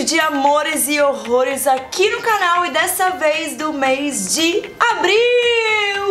de amores e horrores aqui no canal e dessa vez do mês de abril!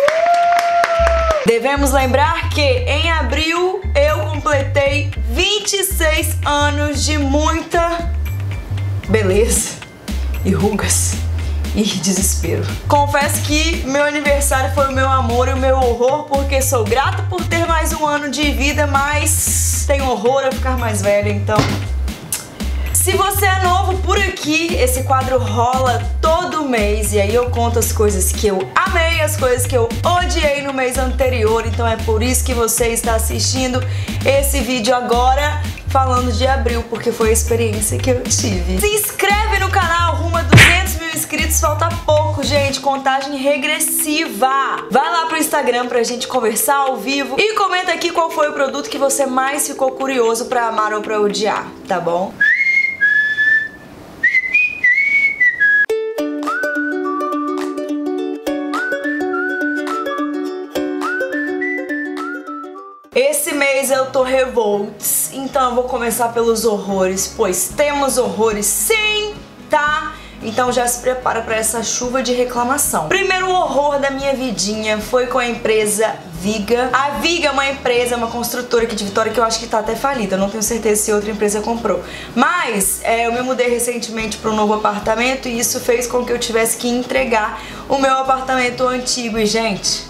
Devemos lembrar que em abril eu completei 26 anos de muita beleza e rugas e desespero. Confesso que meu aniversário foi o meu amor e o meu horror, porque sou grata por ter mais um ano de vida, mas tenho horror a ficar mais velha, então... Se você é novo por aqui, esse quadro rola todo mês e aí eu conto as coisas que eu amei, as coisas que eu odiei no mês anterior, então é por isso que você está assistindo esse vídeo agora falando de abril, porque foi a experiência que eu tive. Se inscreve no canal, rumo a 200 mil inscritos, falta pouco, gente, contagem regressiva. Vai lá pro Instagram pra gente conversar ao vivo e comenta aqui qual foi o produto que você mais ficou curioso pra amar ou pra odiar, tá bom? Esse mês eu tô revolts, então eu vou começar pelos horrores, pois temos horrores sim, tá? Então já se prepara pra essa chuva de reclamação. Primeiro horror da minha vidinha foi com a empresa Viga. A Viga é uma empresa, uma construtora aqui de Vitória que eu acho que tá até falida, eu não tenho certeza se outra empresa comprou. Mas eu me mudei recentemente para um novo apartamento e isso fez com que eu tivesse que entregar o meu apartamento antigo e, gente...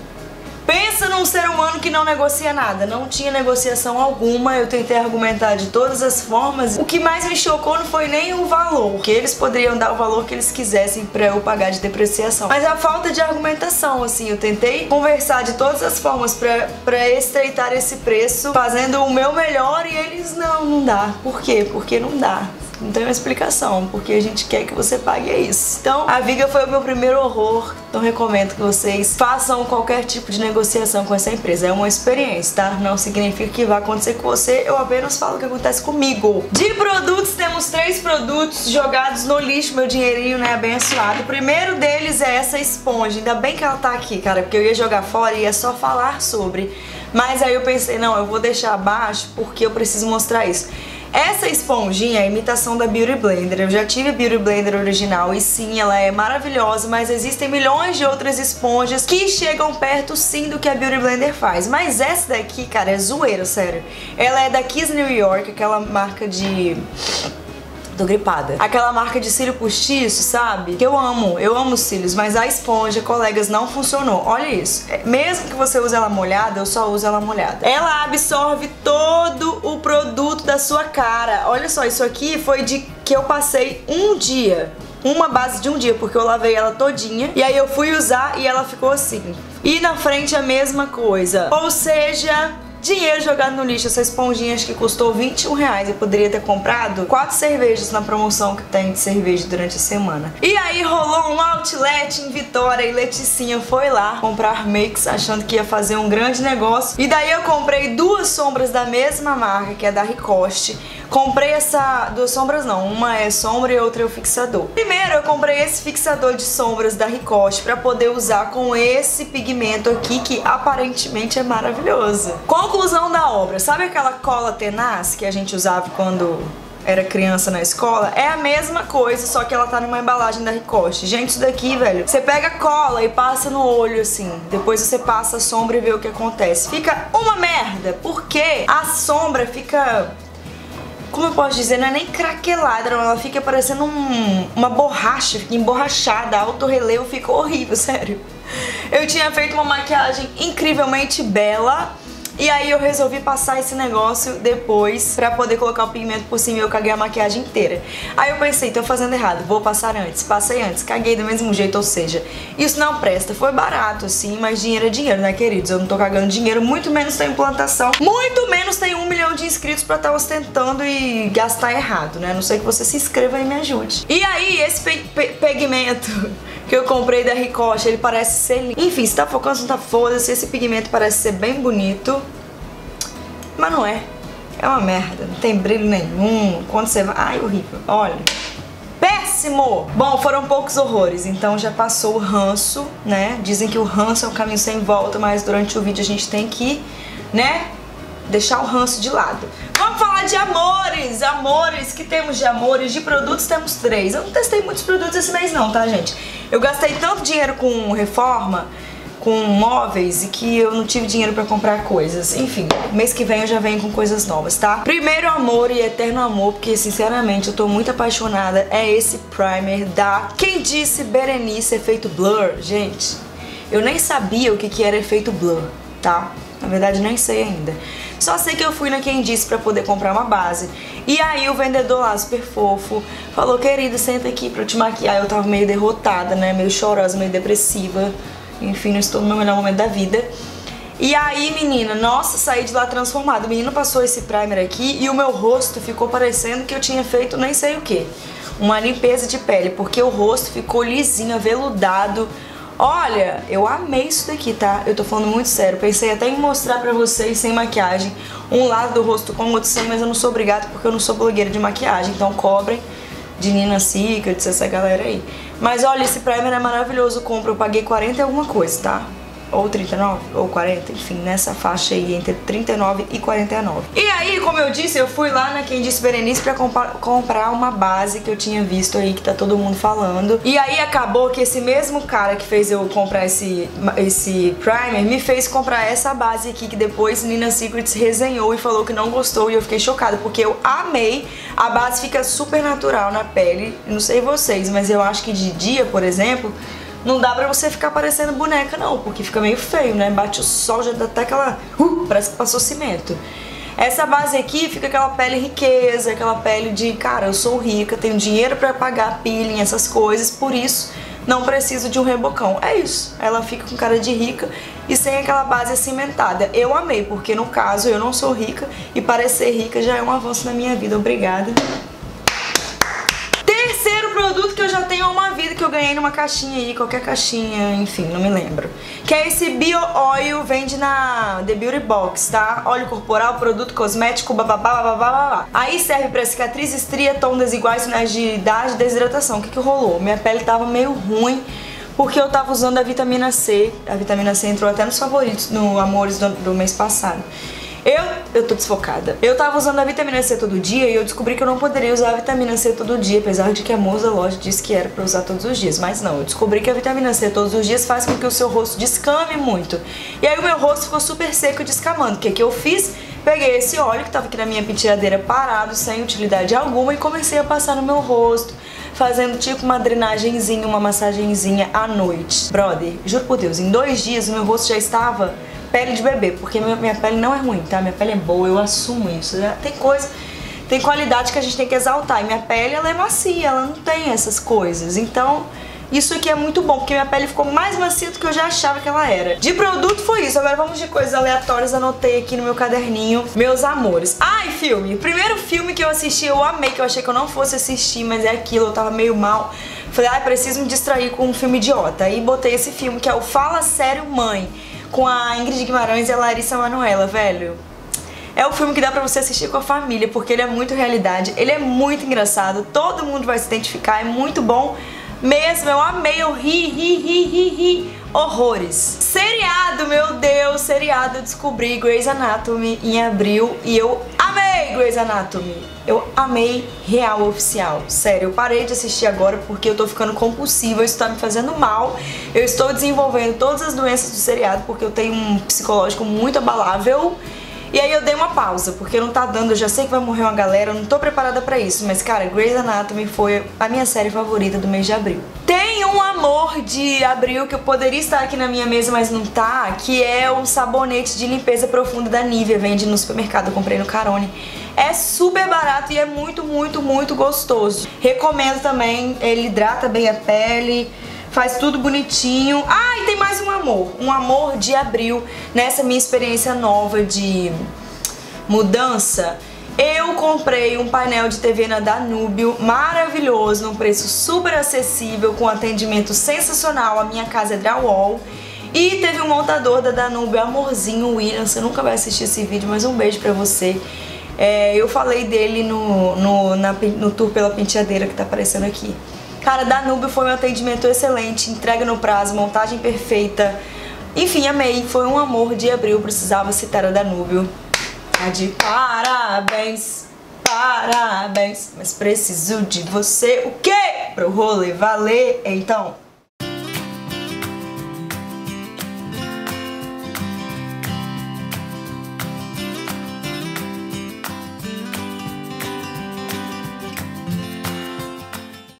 Pensa num ser humano que não negocia nada, não tinha negociação alguma, eu tentei argumentar de todas as formas. O que mais me chocou não foi nem o valor, que eles poderiam dar o valor que eles quisessem pra eu pagar de depreciação. Mas a falta de argumentação, assim, eu tentei conversar de todas as formas pra estreitar esse preço, fazendo o meu melhor e eles, não dá. Por quê? Porque não dá. Não tem uma explicação, porque a gente quer que você pague isso. Então, a Viga foi o meu primeiro horror, então recomendo que vocês façam qualquer tipo de negociação com essa empresa. É uma experiência, tá? Não significa que vai acontecer com você, eu apenas falo o que acontece comigo. De produtos, temos 3 produtos jogados no lixo, meu dinheirinho, né, abençoado. O primeiro deles é essa esponja, ainda bem que ela tá aqui, cara, porque eu ia jogar fora e ia só falar sobre. Mas aí eu pensei, não, eu vou deixar abaixo porque eu preciso mostrar isso. Essa esponjinha é a imitação da Beauty Blender. Eu já tive a Beauty Blender original e sim, ela é maravilhosa, mas existem milhões de outras esponjas que chegam perto sim do que a Beauty Blender faz. Mas essa daqui, cara, é zoeira, sério. Ela é da Kiss New York, aquela marca de... Tô gripada. Aquela marca de cílio postiço, sabe? Que eu amo cílios, mas a esponja, colegas, não funcionou. Olha isso. Mesmo que você use ela molhada, eu só uso ela molhada. Ela absorve todo o produto da sua cara. Olha só, isso aqui foi de que eu passei um dia. Uma base de um dia, porque eu lavei ela todinha. E aí eu fui usar e ela ficou assim. E na frente a mesma coisa. Ou seja... dinheiro jogado no lixo. Essa esponjinha acho que custou R$21. Eu poderia ter comprado 4 cervejas na promoção que tem de cerveja durante a semana. E aí rolou um outlet em Vitória e Leticinha foi lá comprar makes achando que ia fazer um grande negócio. E daí eu comprei 2 sombras da mesma marca, que é da Ricoste. Comprei essa... 2 sombras não, uma é sombra e outra é o fixador. Primeiro eu comprei esse fixador de sombras da Ricoste pra poder usar com esse pigmento aqui que aparentemente é maravilhoso. Conclusão da obra, sabe aquela cola tenaz que a gente usava quando era criança na escola? É a mesma coisa, só que ela tá numa embalagem da Ricoste. Gente, isso daqui, velho, você pega cola e passa no olho assim, depois você passa a sombra e vê o que acontece. Fica uma merda, porque a sombra fica... como eu posso dizer, não é nem craquelada, não. Ela fica parecendo uma borracha, fica emborrachada, alto relevo, fica horrível, sério. Eu tinha feito uma maquiagem incrivelmente bela e aí eu resolvi passar esse negócio depois pra poder colocar o pigmento por cima e eu caguei a maquiagem inteira. Aí eu pensei, tô fazendo errado, vou passar antes. Passei antes, caguei do mesmo jeito, ou seja, isso não presta. Foi barato, assim, mas dinheiro é dinheiro, né, queridos? Eu não tô cagando dinheiro, muito menos tem implantação, muito menos tem 1 milhão de inscritos pra estar ostentando e gastar errado, né? A não sei que você se inscreva e me ajude. E aí, esse pigmento que eu comprei da Ricoste, ele parece ser lindo. Enfim, se tá focando, se não tá, foda-se. Esse pigmento parece ser bem bonito, mas não é. É uma merda, não tem brilho nenhum. Quando você vai... ai, horrível, olha. Péssimo! Bom, foram poucos horrores, então já passou o ranço, né? Dizem que o ranço é um caminho sem volta, mas durante o vídeo a gente tem que, né, deixar o ranço de lado. Vamos falar de amores! Amores, que temos de amores? De produtos temos 3. Eu não testei muitos produtos esse mês não, tá, gente? Eu gastei tanto dinheiro com reforma, com móveis, e que eu não tive dinheiro pra comprar coisas. Enfim, mês que vem eu já venho com coisas novas, tá? Primeiro amor e eterno amor, porque sinceramente eu tô muito apaixonada, é esse primer da Quem Disse Berenice Efeito Blur. Gente, eu nem sabia o que era efeito blur, tá? Na verdade nem sei ainda. Só sei que eu fui na Quem Disse pra poder comprar uma base. E aí o vendedor lá, super fofo, falou: querida, senta aqui pra eu te maquiar. Eu tava meio derrotada, né? Meio chorosa, meio depressiva. Enfim, não estou no meu melhor momento da vida. E aí, menina, nossa, saí de lá transformada. O menino passou esse primer aqui e o meu rosto ficou parecendo que eu tinha feito nem sei o que. Uma limpeza de pele, porque o rosto ficou lisinho, aveludado. Olha, eu amei isso daqui, tá? Eu tô falando muito sério. Pensei até em mostrar pra vocês sem maquiagem um lado do rosto com o outro sem, mas eu não sou obrigada porque eu não sou blogueira de maquiagem. Então cobrem de Nina Secrets, essa galera aí. Mas olha, esse primer é maravilhoso. Compro, eu paguei 40 e alguma coisa, tá? Ou 39, ou 40, enfim, nessa faixa aí, entre 39 e 49. E aí, como eu disse, eu fui lá na Quem Disse Berenice pra comprar uma base que eu tinha visto aí, que tá todo mundo falando. E aí acabou que esse mesmo cara que fez eu comprar esse primer, me fez comprar essa base aqui, que depois Nina Secrets resenhou e falou que não gostou, e eu fiquei chocada, porque eu amei. A base fica super natural na pele, não sei vocês, mas eu acho que de dia, por exemplo, não dá pra você ficar parecendo boneca não, porque fica meio feio, né? Bate o sol, já dá até aquela... parece que passou cimento. Essa base aqui fica aquela pele riqueza, aquela pele de, cara, eu sou rica, tenho dinheiro pra pagar peeling, essas coisas, por isso não preciso de um rebocão. É isso, ela fica com cara de rica e sem aquela base acimentada. Eu amei, porque no caso eu não sou rica e parecer rica já é um avanço na minha vida. Obrigada. Terceiro produto que eu já tenho há uma vida, que eu ganhei numa caixinha aí, qualquer caixinha, enfim, não me lembro. Que é esse Bio Oil, vende na The Beauty Box, tá? Óleo corporal, produto cosmético, bababá, bababá. Aí serve pra cicatriz, estria, tom desiguais, sinais de idade, desidratação. O que rolou? Minha pele tava meio ruim, porque eu tava usando a vitamina C. A vitamina C entrou até nos favoritos, no Amores do mês passado. Eu tô desfocada. Eu tava usando a vitamina C todo dia e eu descobri que eu não poderia usar a vitamina C todo dia, apesar de que a moça da loja disse que era pra usar todos os dias. Mas não, eu descobri que a vitamina C todos os dias faz com que o seu rosto descame muito. E aí o meu rosto ficou super seco e descamando. O que eu fiz? Peguei esse óleo que tava aqui na minha penteadeira parado, sem utilidade alguma, e comecei a passar no meu rosto, fazendo tipo uma drenagenzinha, uma massagenzinha à noite. Brother, juro por Deus, em 2 dias o meu rosto já estava pele de bebê, porque minha pele não é ruim, tá? Minha pele é boa, eu assumo isso. Tem qualidade que a gente tem que exaltar, e minha pele, ela é macia, ela não tem essas coisas. Então, isso aqui é muito bom, porque minha pele ficou mais macia do que eu já achava que ela era. De produto foi isso. Agora vamos de coisas aleatórias. Anotei aqui no meu caderninho meus amores. Ai, filme. Primeiro filme que eu assisti, eu amei, que eu achei que eu não fosse assistir, mas é aquilo, eu tava meio mal. Falei, ai, preciso me distrair com um filme idiota. Aí botei esse filme, que é o Fala Sério Mãe, com a Ingrid Guimarães e a Larissa Manoela, velho. É um filme que dá pra você assistir com a família, porque ele é muito realidade, ele é muito engraçado, todo mundo vai se identificar, é muito bom mesmo, eu amei, eu ri horrores. Seriado, meu Deus, seriado, eu descobri Grey's Anatomy em abril e eu amei Grey's Anatomy. Eu amei real oficial, sério, eu parei de assistir agora porque eu tô ficando compulsiva, isso tá me fazendo mal. Eu estou desenvolvendo todas as doenças do seriado porque eu tenho um psicológico muito abalável. E aí eu dei uma pausa, porque não tá dando, eu já sei que vai morrer uma galera, eu não tô preparada pra isso. Mas cara, Grey's Anatomy foi a minha série favorita do mês de abril. Tem um amor de abril que eu poderia estar aqui na minha mesa, mas não tá, que é o sabonete de limpeza profunda da Nivea, vende no supermercado, eu comprei no Carone. É super barato e é muito gostoso. Recomendo também, ele hidrata bem a pele, faz tudo bonitinho. Ah, e tem mais um amor de abril. Nessa minha experiência nova de mudança, eu comprei um painel de TV na Danúbio, maravilhoso, num preço super acessível, com atendimento sensacional. A minha casa é drywall. E teve um montador da Danúbio, amorzinho William, você nunca vai assistir esse vídeo, mas um beijo pra você. Eu falei dele no tour pela penteadeira que tá aparecendo aqui. Cara, Danúbio foi um atendimento excelente, entrega no prazo, montagem perfeita. Enfim, amei, foi um amor de abril, precisava citar a Danúbio. Tá de parabéns, parabéns. Mas preciso de você, o quê? Pro rolê valer, então